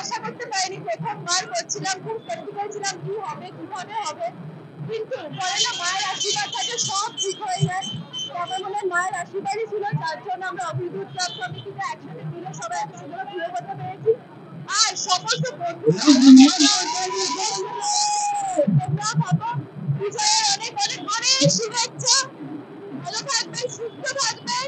আশা করতে পারিনি, প্রথমবার করছিলাম, খুব কনফিডেন্ট ছিলাম কি হবে কিভাবে হবে, কিন্তু পরে না মায়ের আশীর্বাদ থাকে সব ঠিক হয়ে যায়। তবে মনে হয় মায়ের আশীর্বাদই ছিল, যার জন্য আমরা অভিদূত ক্লাব কমিটিতে একসাথে মিলে সবাই এত সুন্দর পুজো করতে পেরেছি। আর সমস্ত বন্ধুরা বিজয়ের অনেক অনেক অনেক শুভেচ্ছা। ভালো থাকবেন, সুস্থ থাকবেন।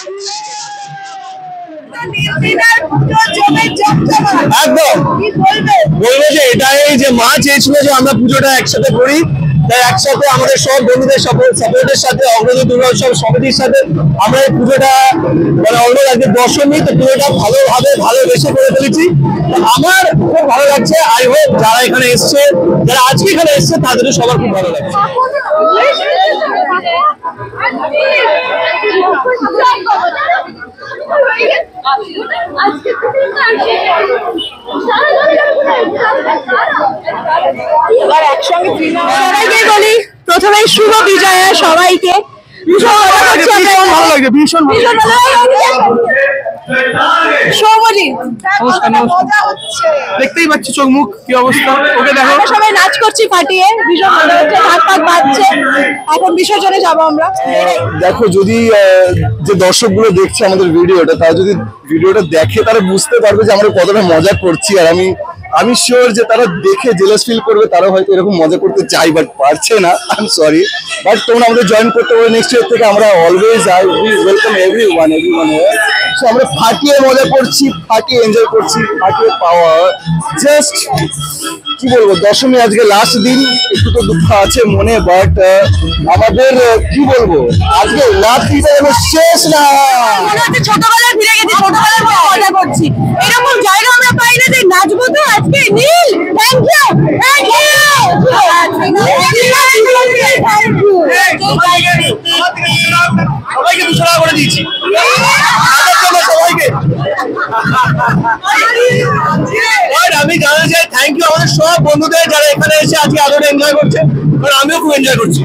একদম বলবো যে এটাই যে মা চেয়েছিল যে আমরা পুজোটা একসাথে করি, তাই একসাথে আমাদের সব বন্ধুদের সাপোর্টের সাথে অগ্রদূত দুর্গা উৎসব সমিতির সাথে আমরা এই পুজোটা মানে অলরেডি আজকে দশমী, তো পুজোটা ভালোভাবে ভালোবেসে করে ফেলেছি। আমার খুব ভালো লাগছে। আই হোপ যারা এখানে এসছে, যারা আজকে এখানে এসছে, তাদেরও সবার খুব ভালো লাগছে। এবার একসঙ্গে সবাইকে বলি প্রথমে শুভ বিজয়া সবাইকে। ভালো লাগছে, ভীষণ ভালো দেখতেই পাচ্ছি চোখ মুখ কি অবস্থা। ওকে দেখো, সবাই নাচ করছি ফাটিয়ে, ভীষণ ভালো হচ্ছে, হাত পাক বাজছে। এখন বিসর্জনে যাবো আমরা। দেখো যদি যে দর্শকগুলো দেখছে আমাদের ভিডিওটা, তারা যদি ভিডিওটা দেখে তারা বুঝতে পারবে যে আমরা কতটা মজা করছি। আর আমি শিওর যে তারা দেখে জেলাস ফিল করবে, তারা হয়তো এরকম মজা করতে চাই বাট পারছে না। আই এম সরি, বাট তোমরা আমাদের জয়েন করতে পারো নেক্সট ইয়ার থেকে। আমরা always I welcome everyone. So আমরা ফাটিয়ে মজা করছি, ফাটিয়ে এনজয় করছি, ফাটিয়ে পাওয়া। জাস্ট কি বলবো, দশমী আজকে লাস্ট দিন, একটু তো দুঃখ আছে মনে, বাট আমাদের কি বলবো, আজকে রাত্রিটা যেন শেষ না। ছোটবেলায় ফিরে গেছি, ছোটবেলায় মজা করছি। এরকম জায়গা আমরা পাই না যে নাচবো। তো আজকে Neel, thank you, thank you, সবাইকে 200 টাকা করে দিয়েছি সবাইকে। আমি জানা চাই থ্যাংক ইউ আমাদের সব বন্ধুদের যারা এখানে এসে আজকে আলোটা এনজয় করছে, কারণ আমিও খুব এনজয় করছি।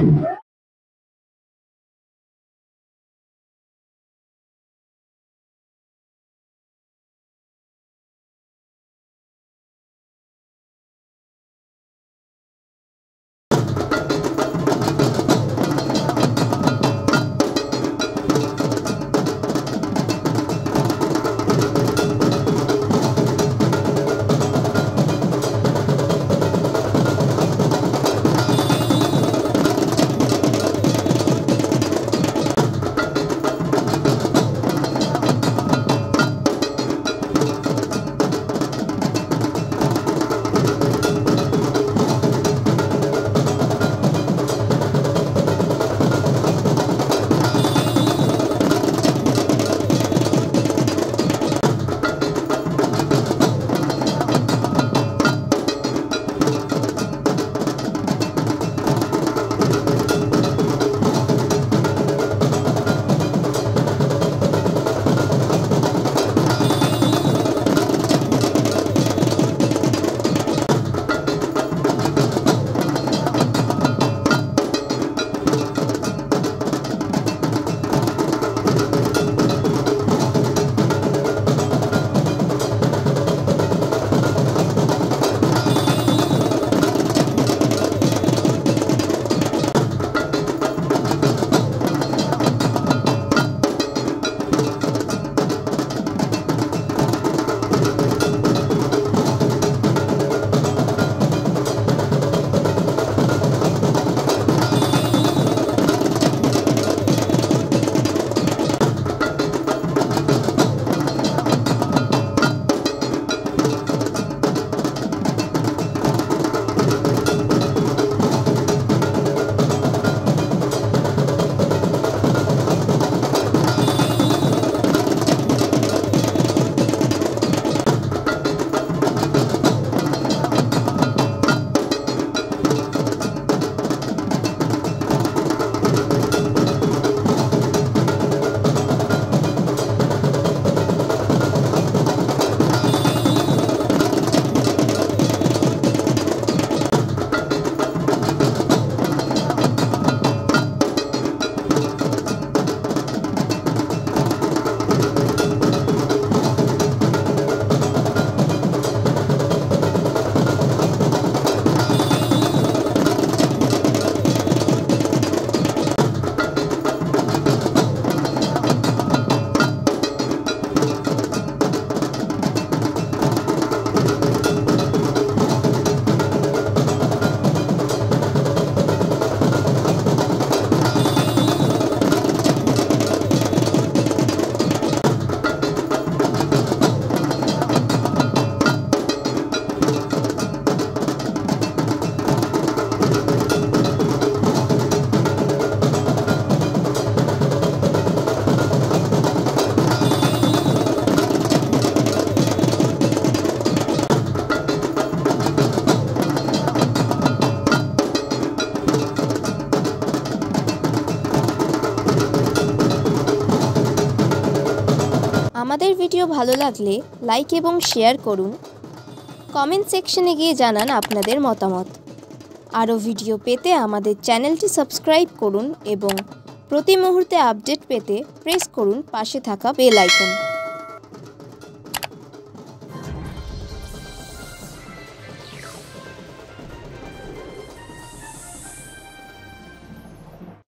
আমাদের ভিডিও ভালো লাগলে লাইক এবং শেয়ার করুন। কমেন্ট সেকশনে গিয়ে জানান আপনাদের মতামত। আরও ভিডিও পেতে আমাদের চ্যানেলটি সাবস্ক্রাইব করুন এবং প্রতি মুহূর্তে আপডেট পেতে প্রেস করুন পাশে থাকা বেল আইকন।